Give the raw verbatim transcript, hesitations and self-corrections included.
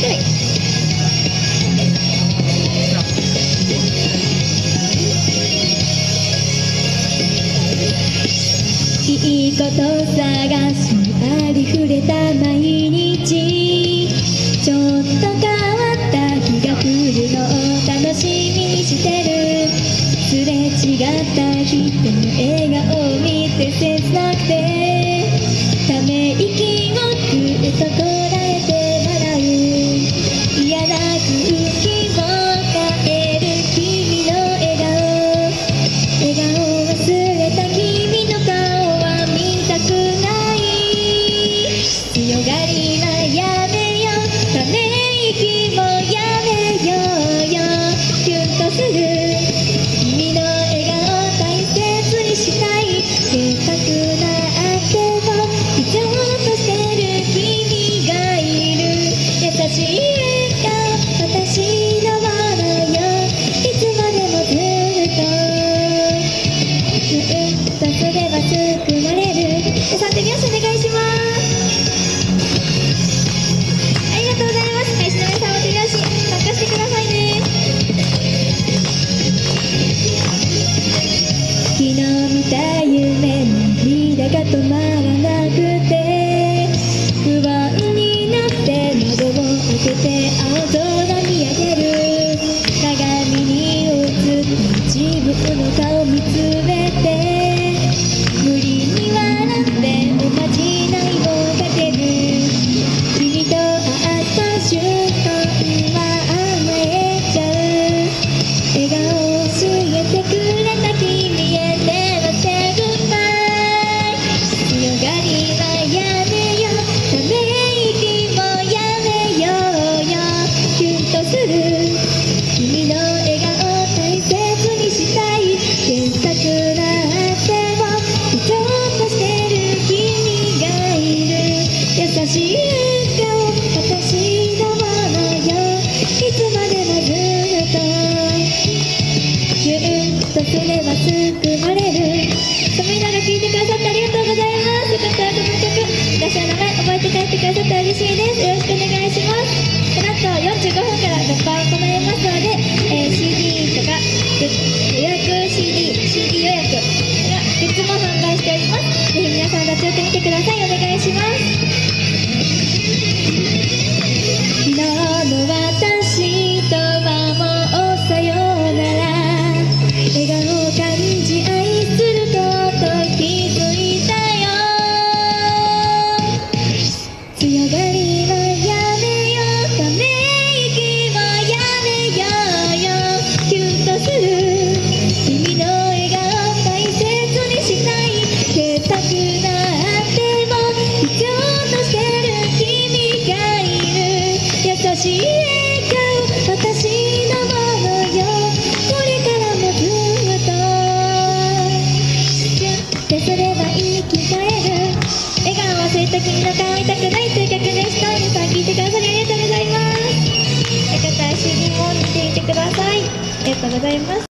くらい。いいこと探しありふれた毎日、ちょっと変わった日が来るのを楽しみにしてる。すれ違った人の笑顔を見て切なくて、ため息をぐっとこらえて笑う。嫌な空気を変える君の笑顔、笑顔を忘れた君の顔は見たくない。強がりはやめよう、ため息もやめようよ。キュンとする君の笑顔大切にしたい。でかくなっても必要としてる君がいる。優しい笑顔私のものよ、いつまでもずっと。うんとすれば救われる。さん手拍子お願いします。ありがとうございます。配信の皆さんも手拍子参加してくださいね。昨日見た夢の涙が止まらなくて、不安になって窓を開けて青空見上げる。鏡に映った自分の顔見つめて、無理に笑っておまじないをかける。君と会った瞬間は甘えちゃう。笑顔を教えてくれた君へではセグバイ。強がりはやめよう、ため息もやめようよ。キュンとする君の笑顔大切にしたい。でかくなっても必要としてる君がいる。優しい笑顔私のものよ、いつまでもずっと。キュンとすれば救われる。寒い中聴いてくださってありがとうございます。よかったらこの曲私の名前覚えて帰ってくださって嬉しいです。よろしくお願いします。この後よんじゅうごふんから物販を行いますので、えー、シーディー とか予約 シーディー、シーディー 予約がグッズも販売しております。ぜひ皆さん立ち寄ってみてください。お願いします。昨日の私とはもうさようなら。笑顔を感じ愛すること気づいたよ。強がりはやめよう、ため息もやめようよ。キュンとする君の笑顔大切にしたい。出たくなっても必要としてる君がいる。優しい笑顔私のものよ、これからもずっと。キュンってすれば生き返る。笑顔忘れた君の顔痛くないという曲でした。皆さん聴いてくださりありがとうございます。よかったら シーディー も見てみてください。ありがとうございます。